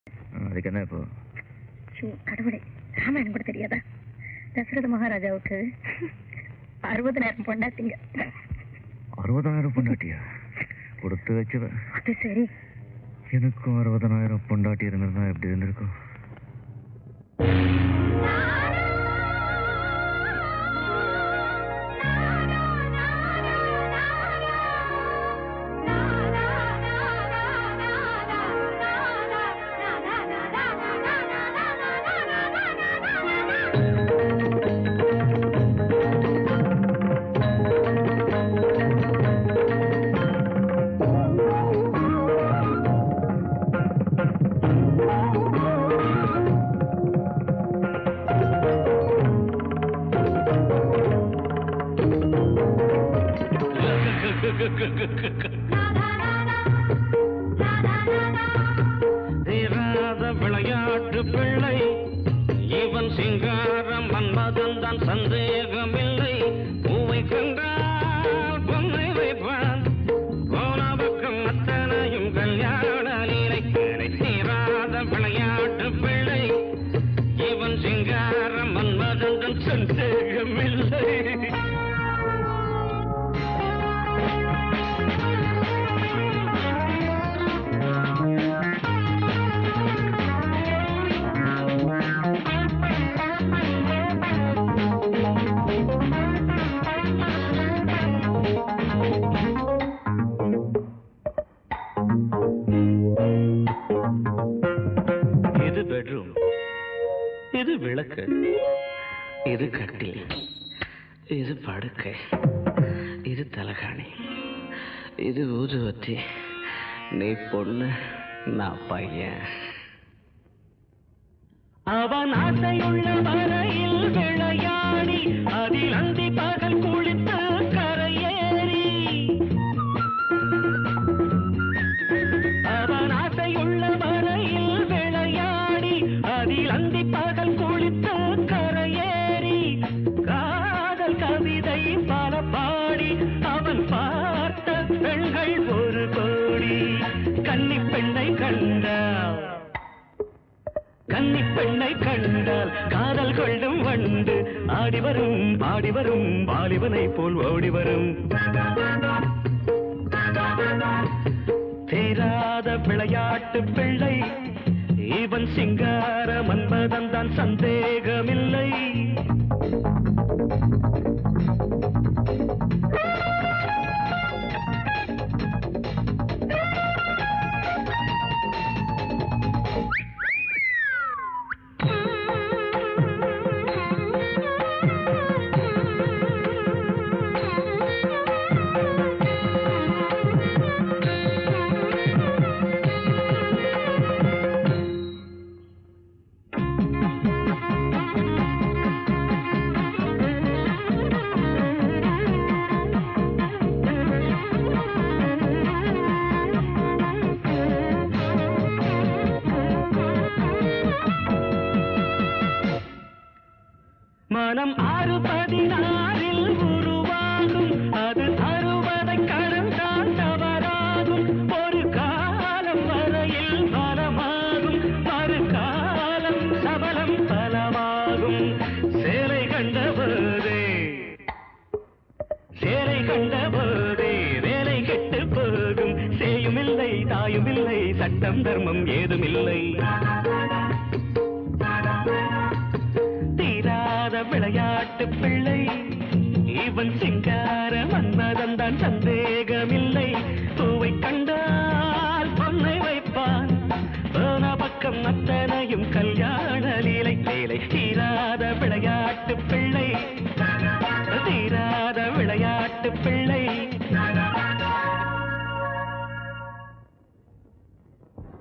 அதுக்கு என்ன இப்போ? கடவுளே, ராமாயணம் கூட தெரியாதா? தசரத மகாராஜாவுக்கு 60,000 பொண்டாட்டிங்க. 60,000 பொண்டாட்டியா? கொடுத்து வச்சவ. அது சரி, எனக்கும் 60,000 பொண்டாட்டி இருந்திருந்தா எப்படி இருந்திருக்கும்? தீராத விளையாட்டு பிள்ளை இவன் சிங்காரம் மன்மதன் தான் சந்தேகமில்லை. பூவை கண்டால் பொம்மை வைப்பான், போன பக்கம் அத்தனையும் கல்யாண லீலை. தீராத விளையாட்டு பிள்ளை இவன் சிங்காரம் மன்மதன் தான் சந்தேகமில்லை. இது பெட்ரூம், இது விளக்கு, இது கட்டில், இது படுக்கை, இது தலகாணி, இது ஊதுவத்தி. நீ பொண்ணு, நான் பையன். அவன் ஆசையுள்ள வரையில் விளையாடி அதில் அந்தி பகல் குளித்து கரையேறி. அவன் ஆசையுள்ள வரையில் விளையாடி அதில் அந்தி பகல் குளித்து கரையேறி. காதல் கவிதை பல பாடி அவன் பார்த்த பெண்கள் ஒரு கோடி. கன்னி பெண்ணை கண்டால், கன்னி பெண்ணை கண்டால் காதல் கொள்ளும் வண்டு ஆடி வரும் பாடி வரும், வாலிபனை போல் ஓடி வரும். தீராத விளையாட்டு பிள்ளை இவன் சிங்கார மன்மதன் தான் சந்தேகமில்லை. மனம் 6-16 உருவாகும், அது 60 கடந்தான் தவறாகும். ஒரு காலம் வரையில் பலமாகும், மறுகாலம் சபலம் பலமாகும். சேலை கண்டபோதே, சேலை கண்டபோதே வேலை கெட்டு போகும். சேயுமில்லை தாயுமில்லை, சட்டம் தர்மம் ஏதுமில்லை. விளையாட்டு பிள்ளை இவன் சிங்கார மன்மதன் தான் சந்தேகமில்லை. பூவை கண்டால் பொன்னை வைப்பான், போன பக்கம் அத்தனையும் கல்யாண லீலை. லீலை தீராத விளையாட்டு பிள்ளை, தீராத விளையாட்டு பிள்ளை.